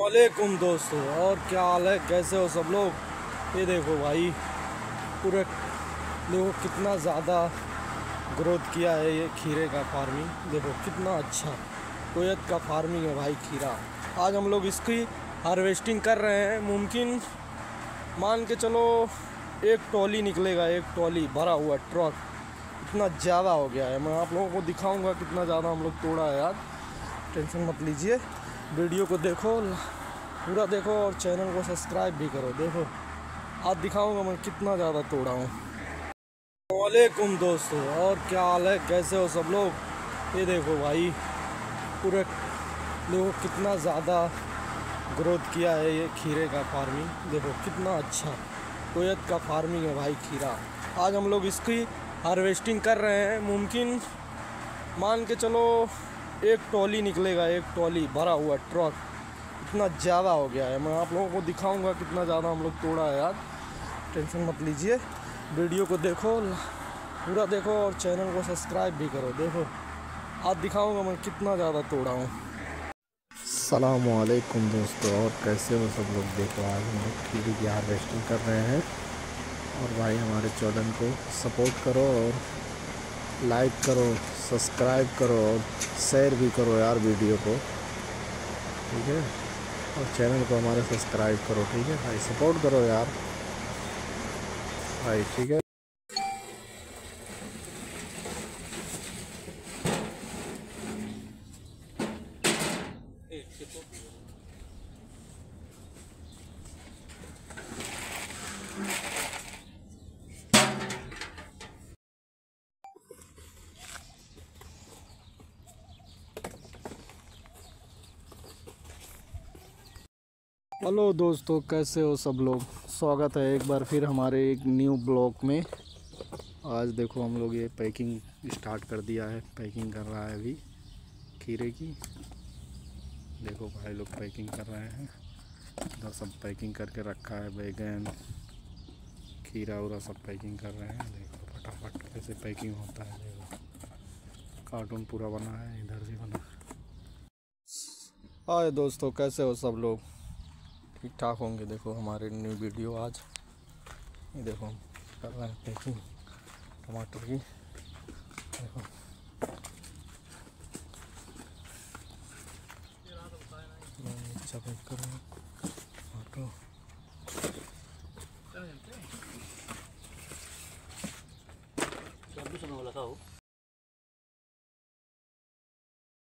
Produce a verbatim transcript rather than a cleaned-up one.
वालेकुम दोस्तों, और क्या हाल है, कैसे हो सब लोग। ये देखो भाई, पूरे देखो कितना ज़्यादा ग्रोथ किया है ये खीरे का फार्मिंग। देखो कितना अच्छा कोयत का फार्मिंग है भाई खीरा। आज हम लोग इसकी हार्वेस्टिंग कर रहे हैं। मुमकिन मान के चलो एक ट्रॉली निकलेगा, एक ट्रॉली भरा हुआ ट्रक, इतना ज़्यादा हो गया है। मैं आप लोगों को दिखाऊंगा कितना ज़्यादा हम लोग तोड़ा है आज। टेंशन मत लीजिए, वीडियो को देखो, पूरा देखो और चैनल को सब्सक्राइब भी करो। देखो आज दिखाऊंगा मैं कितना ज़्यादा तोड़ा हूँ। वालेकुम दोस्तों, और क्या हाल है, कैसे हो सब लोग। ये देखो भाई, पूरे देखो कितना ज़्यादा ग्रोथ किया है ये खीरे का फार्मिंग। देखो कितना अच्छा कोयत का फार्मिंग है भाई खीरा। आज हम लोग इसकी हार्वेस्टिंग कर रहे हैं। मुमकिन मान के चलो एक ट्रॉली निकलेगा, एक ट्रॉली भरा हुआ ट्रक, इतना ज़्यादा हो गया है। मैं आप लोगों को दिखाऊंगा कितना ज़्यादा हम लोग तोड़ा है आज। टेंशन मत लीजिए, वीडियो को देखो, पूरा देखो और चैनल को सब्सक्राइब भी करो। देखो आज दिखाऊंगा मैं कितना ज़्यादा तोड़ा हूँ। अस्सलाम वालेकुम दोस्तों, और कैसे हो सब लोग। देखो आज हम लोग खीरे की हार्वेस्टिंग कर रहे हैं, और भाई हमारे चैनल को सपोर्ट करो और लाइक करो, सब्सक्राइब करो और शेयर भी करो यार वीडियो को, ठीक है। और चैनल को हमारे सब्सक्राइब करो, ठीक है भाई, सपोर्ट करो यार भाई, ठीक है। हेलो दोस्तों, कैसे हो सब लोग। स्वागत है एक बार फिर हमारे एक न्यू ब्लॉग में। आज देखो हम लोग ये पैकिंग स्टार्ट कर दिया है, पैकिंग कर रहा है अभी खीरे की। देखो भाई लोग पैकिंग कर रहे हैं, इधर सब पैकिंग करके रखा है, बैगन खीरा उरा सब पैकिंग कर रहे हैं। देखो फटाफट कैसे पैकिंग होता है। देखो कार्टून पूरा बना है, इधर भी बना है। हाय दोस्तों, कैसे हो सब लोग, ठीक ठाक होंगे। देखो हमारे न्यू वीडियो आज, ये देखो हम कर रहे हैं पैकिंग टमाटर की। देखो अच्छा पैक कर रहे हैं टमाटर।